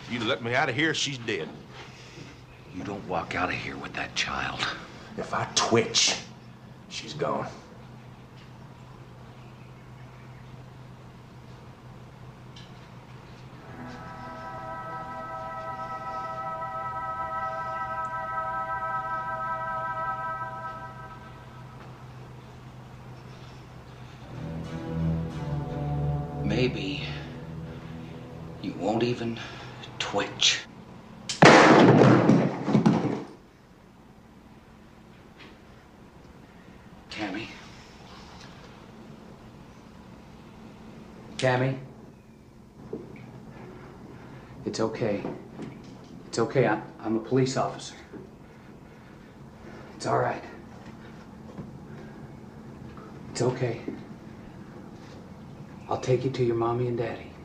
You'd have let me out of here, she's dead. You don't walk out of here with that child. If I twitch, she's gone. Maybe you won't even twitch. Cammy? Cammy? It's okay. It's okay. I'm a police officer. It's all right. It's okay. I'll take you to your mommy and daddy.